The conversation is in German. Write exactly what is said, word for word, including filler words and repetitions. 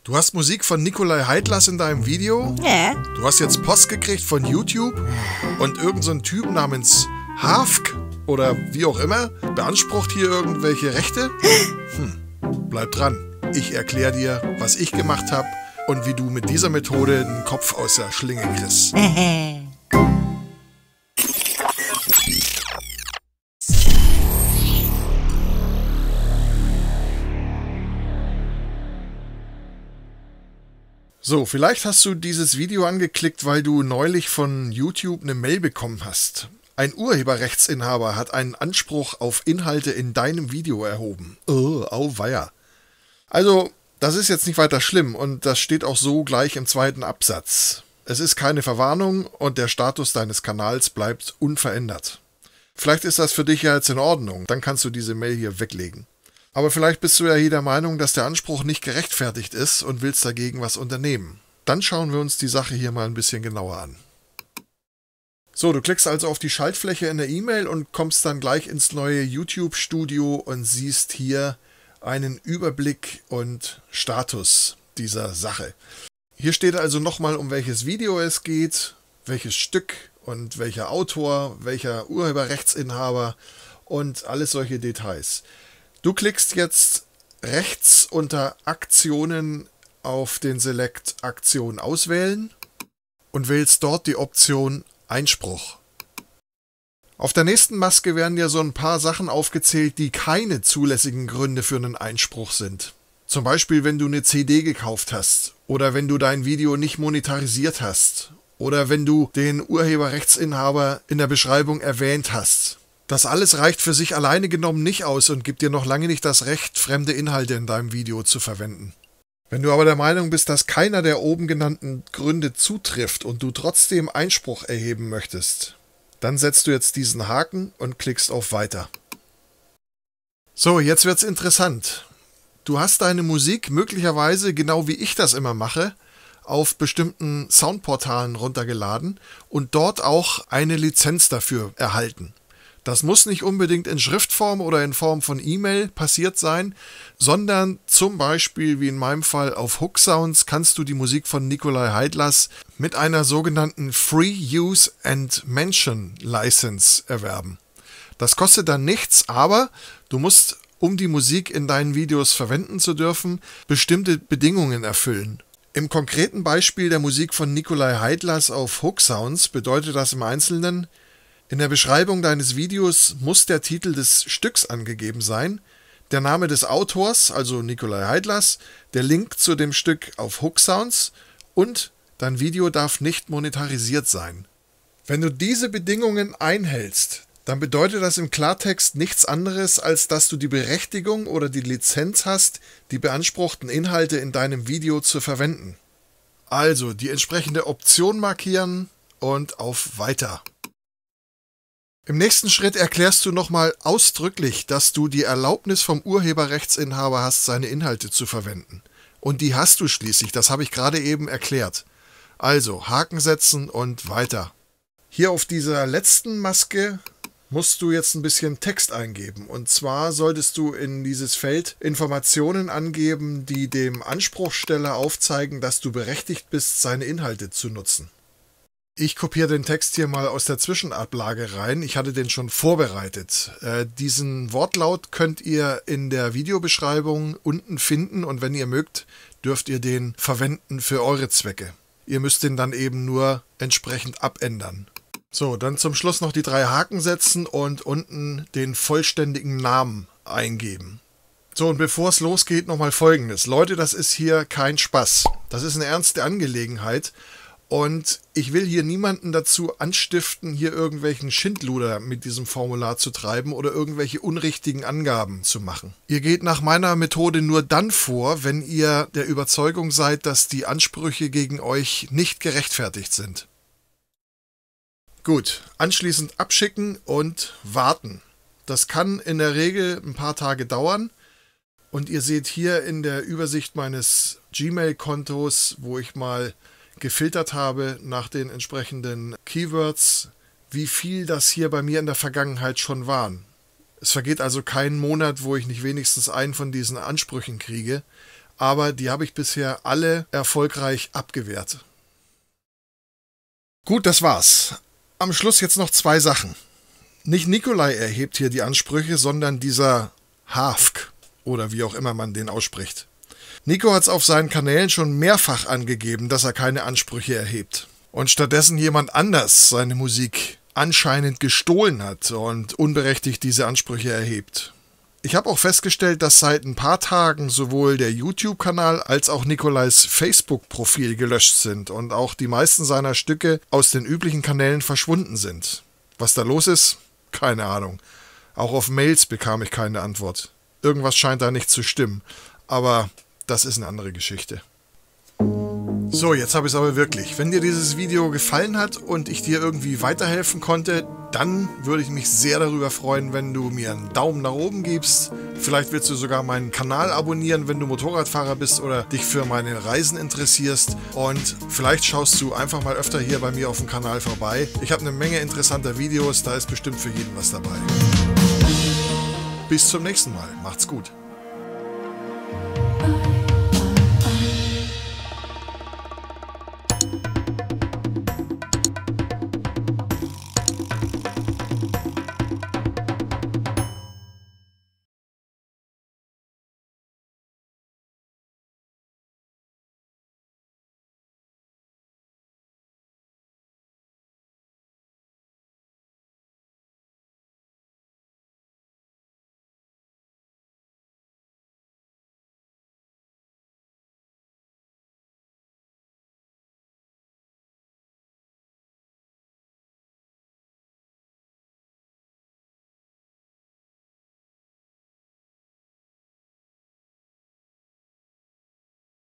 Du hast Musik von Nikolai Heidlas in deinem Video? Ja. Du hast jetzt Post gekriegt von YouTube und irgend so ein Typ namens Hafk oder wie auch immer beansprucht hier irgendwelche Rechte? Hm, bleib dran. Ich erkläre dir, was ich gemacht habe und wie du mit dieser Methode den Kopf aus der Schlinge kriegst. So, vielleicht hast du dieses Video angeklickt, weil du neulich von YouTube eine Mail bekommen hast. Ein Urheberrechtsinhaber hat einen Anspruch auf Inhalte in deinem Video erhoben. Oh, auweia. Also, das ist jetzt nicht weiter schlimm und das steht auch so gleich im zweiten Absatz. Es ist keine Verwarnung und der Status deines Kanals bleibt unverändert. Vielleicht ist das für dich ja jetzt in Ordnung, dann kannst du diese Mail hier weglegen. Aber vielleicht bist du ja hier der Meinung, dass der Anspruch nicht gerechtfertigt ist und willst dagegen was unternehmen. Dann schauen wir uns die Sache hier mal ein bisschen genauer an. So, du klickst also auf die Schaltfläche in der E-Mail und kommst dann gleich ins neue YouTube-Studio und siehst hier einen Überblick und Status dieser Sache. Hier steht also nochmal, um welches Video es geht, welches Stück und welcher Autor, welcher Urheberrechtsinhaber und alles solche Details. Du klickst jetzt rechts unter Aktionen auf den Select Aktion auswählen und wählst dort die Option Einspruch. Auf der nächsten Maske werden dir so ein paar Sachen aufgezählt, die keine zulässigen Gründe für einen Einspruch sind. Zum Beispiel, wenn du eine C D gekauft hast oder wenn du dein Video nicht monetarisiert hast oder wenn du den Urheberrechtsinhaber in der Beschreibung erwähnt hast. Das alles reicht für sich alleine genommen nicht aus und gibt dir noch lange nicht das Recht, fremde Inhalte in deinem Video zu verwenden. Wenn du aber der Meinung bist, dass keiner der oben genannten Gründe zutrifft und du trotzdem Einspruch erheben möchtest, dann setzt du jetzt diesen Haken und klickst auf Weiter. So, jetzt wird's interessant. Du hast deine Musik möglicherweise, genau wie ich das immer mache, auf bestimmten Soundportalen runtergeladen und dort auch eine Lizenz dafür erhalten. Das muss nicht unbedingt in Schriftform oder in Form von E-Mail passiert sein, sondern zum Beispiel, wie in meinem Fall, auf Hook Sounds kannst du die Musik von Nikolai Heidlas mit einer sogenannten Free Use and Mention License erwerben. Das kostet dann nichts, aber du musst, um die Musik in deinen Videos verwenden zu dürfen, bestimmte Bedingungen erfüllen. Im konkreten Beispiel der Musik von Nikolai Heidlas auf Hook Sounds bedeutet das im Einzelnen: In der Beschreibung deines Videos muss der Titel des Stücks angegeben sein, der Name des Autors, also Nikolai Heidlas, der Link zu dem Stück auf Hook Sounds und dein Video darf nicht monetarisiert sein. Wenn du diese Bedingungen einhältst, dann bedeutet das im Klartext nichts anderes, als dass du die Berechtigung oder die Lizenz hast, die beanspruchten Inhalte in deinem Video zu verwenden. Also die entsprechende Option markieren und auf Weiter. Im nächsten Schritt erklärst du nochmal ausdrücklich, dass du die Erlaubnis vom Urheberrechtsinhaber hast, seine Inhalte zu verwenden. Und die hast du schließlich, das habe ich gerade eben erklärt. Also Haken setzen und weiter. Hier auf dieser letzten Maske musst du jetzt ein bisschen Text eingeben. Und zwar solltest du in dieses Feld Informationen angeben, die dem Anspruchsteller aufzeigen, dass du berechtigt bist, seine Inhalte zu nutzen. Ich kopiere den Text hier mal aus der Zwischenablage rein. Ich hatte den schon vorbereitet. Äh, diesen Wortlaut könnt ihr in der Videobeschreibung unten finden und wenn ihr mögt, dürft ihr den verwenden für eure Zwecke. Ihr müsst den dann eben nur entsprechend abändern. So, dann zum Schluss noch die drei Haken setzen und unten den vollständigen Namen eingeben. So, und bevor es losgeht, nochmal Folgendes. Leute, das ist hier kein Spaß. Das ist eine ernste Angelegenheit. Und ich will hier niemanden dazu anstiften, hier irgendwelchen Schindluder mit diesem Formular zu treiben oder irgendwelche unrichtigen Angaben zu machen. Ihr geht nach meiner Methode nur dann vor, wenn ihr der Überzeugung seid, dass die Ansprüche gegen euch nicht gerechtfertigt sind. Gut, anschließend abschicken und warten. Das kann in der Regel ein paar Tage dauern. Und ihr seht hier in der Übersicht meines Gmail-Kontos, wo ich mal gefiltert habe nach den entsprechenden Keywords, wie viel das hier bei mir in der Vergangenheit schon waren. Es vergeht also kein Monat, wo ich nicht wenigstens einen von diesen Ansprüchen kriege. aber die habe ich bisher alle erfolgreich abgewehrt. Gut, das war's. Am Schluss jetzt noch zwei Sachen. Nicht Nikolai erhebt hier die Ansprüche, sondern dieser Hafk oder wie auch immer man den ausspricht. Nico hat es auf seinen Kanälen schon mehrfach angegeben, dass er keine Ansprüche erhebt. Und stattdessen jemand anders seine Musik anscheinend gestohlen hat und unberechtigt diese Ansprüche erhebt. Ich habe auch festgestellt, dass seit ein paar Tagen sowohl der YouTube-Kanal als auch Nikolais Facebook-Profil gelöscht sind und auch die meisten seiner Stücke aus den üblichen Kanälen verschwunden sind. Was da los ist? Keine Ahnung. Auch auf Mails bekam ich keine Antwort. Irgendwas scheint da nicht zu stimmen. Aber das ist eine andere Geschichte. So, jetzt habe ich es aber wirklich. Wenn dir dieses Video gefallen hat und ich dir irgendwie weiterhelfen konnte, dann würde ich mich sehr darüber freuen, wenn du mir einen Daumen nach oben gibst. Vielleicht willst du sogar meinen Kanal abonnieren, wenn du Motorradfahrer bist oder dich für meine Reisen interessierst. Und vielleicht schaust du einfach mal öfter hier bei mir auf dem Kanal vorbei. Ich habe eine Menge interessanter Videos, da ist bestimmt für jeden was dabei. Bis zum nächsten Mal. Macht's gut.